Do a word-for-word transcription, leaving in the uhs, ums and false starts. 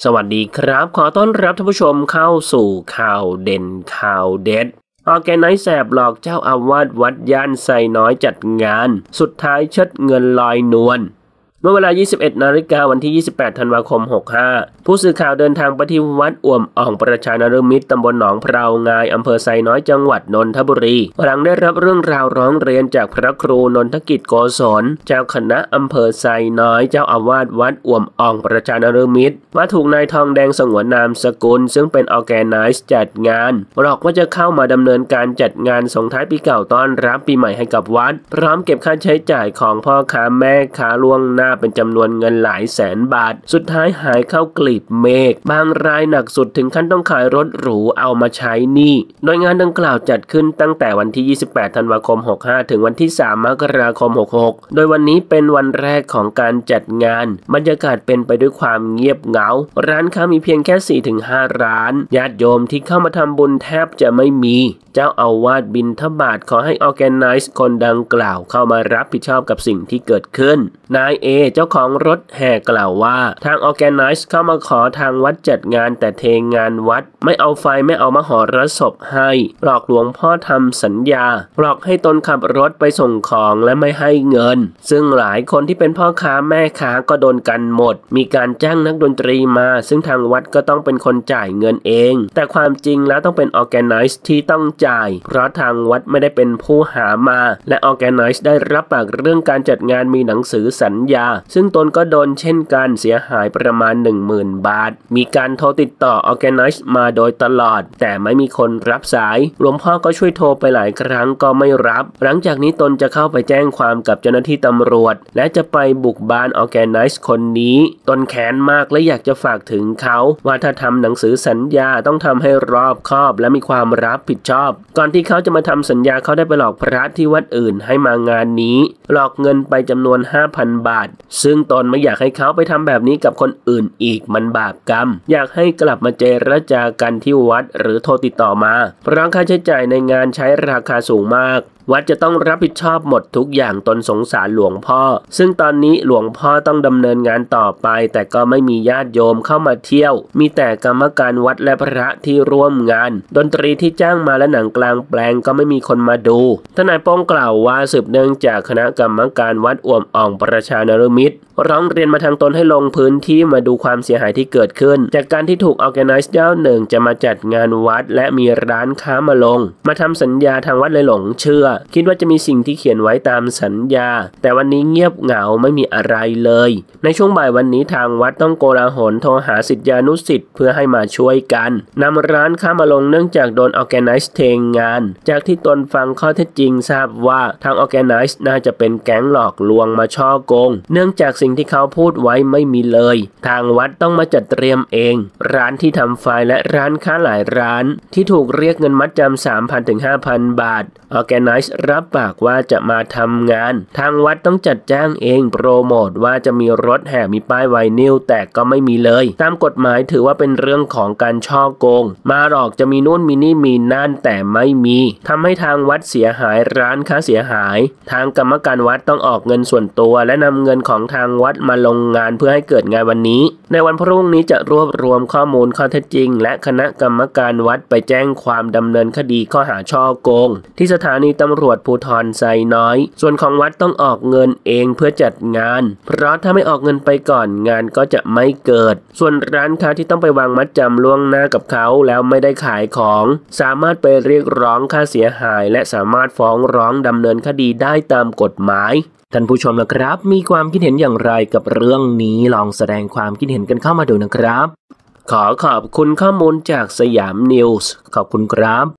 สวัสดีครับขอต้อนรับท่านผู้ชมเข้าสู่ข่าวเด่นข่าวเด็ดออร์แกไนซ์แสบหลอกเจ้าอาวาสวัดย่านไซน้อยจัดงานสุดท้ายเชิดเงินลอยนวลเมื่อเวลา ยี่สิบเอ็ด นาฬิกาวันที่ ยี่สิบแปด ธันวาคม หกห้า ผู้สื่อข่าวเดินทางไปที่วัดอ่วมอ่องประชานฤมิตรตำบลหนองพราวงายอำเภอไซน้อยจังหวัดนนทบุรีหลังได้รับเรื่องราวร้องเรียนจากพระครูนนทกิจโกศลเจ้าคณะอำเภอไซน้อยเจ้าอาวาสวัดอ่วมอ่องประชานฤมิตรว่าถูกนายทองแดงสงวนนามสกุลซึ่งเป็นออร์แกไนซ์จัดงานหลอกว่าจะเข้ามาดำเนินการจัดงานส่งท้ายปีเก่าต้อนรับปีใหม่ให้กับวัดพร้อมเก็บค่าใช้จ่ายของพ่อค้าแม่ค้าล่วงหน้าเป็นจำนวนเงินหลายแสนบาทสุดท้ายหายเข้ากลีบเมฆบางรายหนักสุดถึงขั้นต้องขายรถหรูเอามาใช้หนี้โดยงานดังกล่าวจัดขึ้นตั้งแต่วันที่ ยี่สิบแปด ธันวาคม หกห้า ถึงวันที่ สาม มกราคม หกหก โดยวันนี้เป็นวันแรกของการจัดงานบรรยากาศเป็นไปด้วยความเงียบเหงาร้านค้ามีเพียงแค่ สี่ถึงห้า ร้านญาติโยมที่เข้ามาทำบุญแทบจะไม่มีเจ้าอาวาสบิณฑบาตขอให้ออร์แกไนซ์คนดังกล่าวเข้ามารับผิดชอบกับสิ่งที่เกิดขึ้นนายเอเจ้าของรถแห่กล่าวว่าทางออร์แกไนซ์เข้ามาขอทางวัดจัดงานแต่เทงานวัดไม่เอาไฟไม่เอามหรสพให้หลอกหลวงพ่อทำสัญญาหลอกให้ตนขับรถไปส่งของและไม่ให้เงินซึ่งหลายคนที่เป็นพ่อค้าแม่ค้าก็โดนกันหมดมีการจ้างนักดนตรีมาซึ่งทางวัดก็ต้องเป็นคนจ่ายเงินเองแต่ความจริงแล้วต้องเป็นออร์แกไนซ์ที่ต้องจ่ายเพราะทางวัดไม่ได้เป็นผู้หามาและออร์แกไนซ์ได้รับปากเรื่องการจัดงานมีหนังสือสัญญาซึ่งตนก็โดนเช่นกันเสียหายประมาณ หนึ่งหมื่น บาทมีการโทรติดต่อออร์แกไนซ์มาโดยตลอดแต่ไม่มีคนรับสายหลวงพ่อก็ช่วยโทรไปหลายครั้งก็ไม่รับหลังจากนี้ตนจะเข้าไปแจ้งความกับเจ้าหน้าที่ตำรวจและจะไปบุกบ้านออร์แกไนซ์คนนี้ตนแค้นมากและอยากจะฝากถึงเขาว่าถ้าทำหนังสือสัญญาต้องทำให้รอบคอบและมีความรับผิดชอบก่อนที่เขาจะมาทำสัญญาเขาได้ไปหลอกพระที่วัดอื่นให้มางานนี้หลอกเงินไปจำนวน ห้าพัน บาทซึ่งตนไม่อยากให้เขาไปทำแบบนี้กับคนอื่นอีกมันบาปกรรมอยากให้กลับมาเจรจากันที่วัดหรือโทรติดต่อมาเพราะค่าใช้จ่ายในงานใช้ราคาสูงมากวัดจะต้องรับผิดชอบหมดทุกอย่างตนสงสารหลวงพ่อซึ่งตอนนี้หลวงพ่อต้องดำเนินงานต่อไปแต่ก็ไม่มีญาติโยมเข้ามาเที่ยวมีแต่กรรมการวัดและพระที่ร่วมงานดนตรีที่จ้างมาและหนังกลางแปลงก็ไม่มีคนมาดูทนายโป้งกล่าวว่าสืบเนื่องจากคณะกรรมการวัดอ่วมอ่องประชานฤมิตรร้องเรียนมาทางตนให้ลงพื้นที่มาดูความเสียหายที่เกิดขึ้นจากการที่ถูกออร์แกไนซ์เจ้าหนึ่งจะมาจัดงานวัดและมีร้านค้ามาลงมาทำสัญญาทางวัดเลยหลงเชื่อคิดว่าจะมีสิ่งที่เขียนไว้ตามสัญญาแต่วันนี้เงียบเหงาไม่มีอะไรเลยในช่วงบ่ายวันนี้ทางวัดต้องโกลาหลโทรหาศิษยานุศิษย์เพื่อให้มาช่วยกันนำร้านค้ามาลงเนื่องจากโดนออร์แกไนซ์เทงานจากที่ตนฟังข้อเท็จจริงทราบว่าทางออร์แกไนซ์น่าจะเป็นแก๊งหลอกลวงมาช่อโกงเนื่องจากสิ่งที่เขาพูดไว้ไม่มีเลยทางวัดต้องมาจัดเตรียมเองร้านที่ทำไฟและร้านค้าหลายร้านที่ถูกเรียกเงินมัดจำ สามพัน ถึง ห้าพัน บาทออร์แกไนซ์รับปากว่าจะมาทำงานทางวัดต้องจัดจ้างเองโปรโมทว่าจะมีรถแห่มีป้ายไวนิลแต่ก็ไม่มีเลยตามกฎหมายถือว่าเป็นเรื่องของการช่อโกงมาหลอกจะมีนู่นมีนี่มีนั่นแต่ไม่มีทำให้ทางวัดเสียหายร้านค้าเสียหายทางกรรมการวัดต้องออกเงินส่วนตัวและนำเงินของทางวัดมาลงงานเพื่อให้เกิดงานวันนี้ในวันพรุ่งนี้จะรวบรวมข้อมูลข้อเท็จจริงและคณะกรรมการวัดไปแจ้งความดำเนินคดีข้อหาช่อโกงที่สถานีตำรวจภูธรไซน้อยส่วนของวัดต้องออกเงินเองเพื่อจัดงานเพราะถ้าไม่ออกเงินไปก่อนงานก็จะไม่เกิดส่วนร้านค้าที่ต้องไปวางมัดจำล่วงหน้ากับเขาแล้วไม่ได้ขายของสามารถไปเรียกร้องค่าเสียหายและสามารถฟ้องร้องดำเนินคดีได้ตามกฎหมายท่านผู้ชมนะครับมีความคิดเห็นอย่างไรกับเรื่องนี้ลองแสดงความคิดเห็นกันเข้ามาดูนะครับขอขอบคุณข้อมูลจากสยามนิวส์ขอบคุณครับ